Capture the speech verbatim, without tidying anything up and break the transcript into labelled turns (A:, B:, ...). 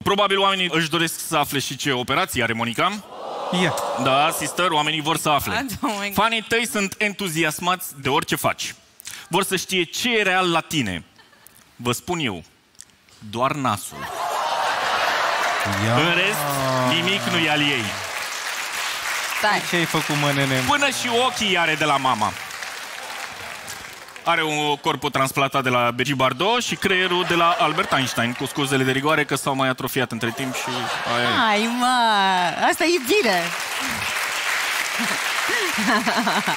A: Probabil oamenii își doresc să afle și ce operație are Monica.
B: Yeah.
A: Da, sister, oamenii vor să afle. Fanii tăi sunt entuziasmați de orice faci. Vor să știe ce e real la tine. Vă spun eu, doar nasul.
B: Ia.
A: În rest, nimic nu e al ei.
C: Stai.
B: Ce ai făcut, mă, nene?
A: Până și ochii are de la mama. Are un corpul transplantat de la Brigitte Bardot și creierul de la Albert Einstein, cu scuzele de rigoare că s-au mai atrofiat între timp și aia e.
C: Hai, mă, asta e bine.